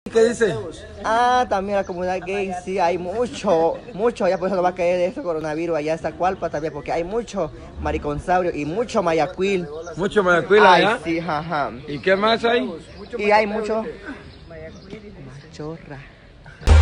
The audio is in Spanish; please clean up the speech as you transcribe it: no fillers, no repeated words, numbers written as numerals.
¿Qué dice? Ah, también la comunidad gay, sí, hay mucho, ya por eso no va a caer este coronavirus allá hasta Cualpa también, porque hay mucho mariconsaurio y mucho mayacuil. Mucho mayacuila, Ay, ¿ya? sí, jaja. ¿Y qué más hay? Y hay mucho machorra.